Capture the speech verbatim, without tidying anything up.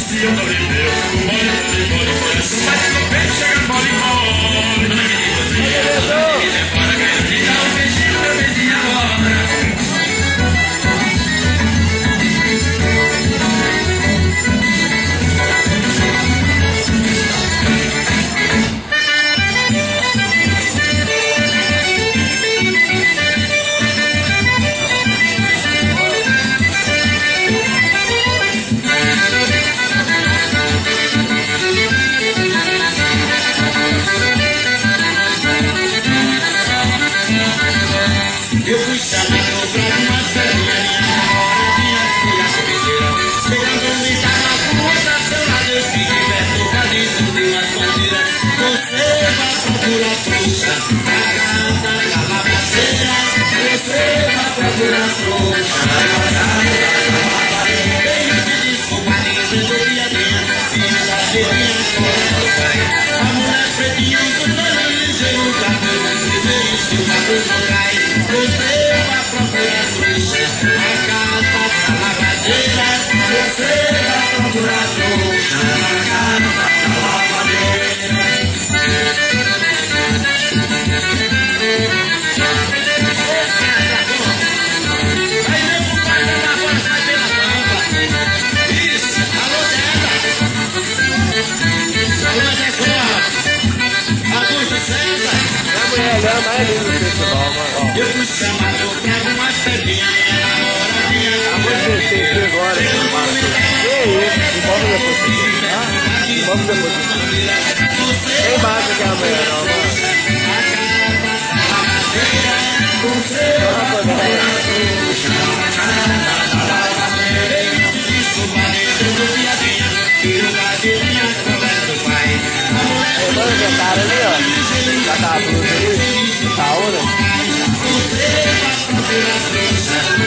se eu tô de meu, mole, mole, mole, coração, mas no peito chega mole, mole. Não acredito, você quiser fora, quero te dar um beijinho, meu beijinho agora. Eu fui chamado pra uma festa, minha namoradinha foi a cervejeira. Chegando me tava com outra selada, eu fiquei perto, quase tudo uma bandeira. Você vai procurar trouxa, a casa da lavadeira. Você vai procurar trouxa, a casa da lavadeira. Beijo de desculpa, dizendo piadinha, filho da cheirinha, fora do pai. A mulher pretinha, encurtando ligeiro, cabelo, primeiro, se o mato não cai. Você vai procurar trouxa, a casa da lavadeira. Você vai procurar trouxa, a casa da lavadeira. Aí meu compadre da agora sai pela tampa. Isso, alô Deda. Alô Deda. Augusto César. A mulher é a mais linda do festival, mano. Eu fui chamado pra uma festinha, minha namoradinha. A música que você agora, que isso? Envolve depois disso, tá? Envolve depois disso. Tem base aqui amanhã, não, mano. Mano, tem cara ali, ó. Já tá a blusa ali. Tá a hora.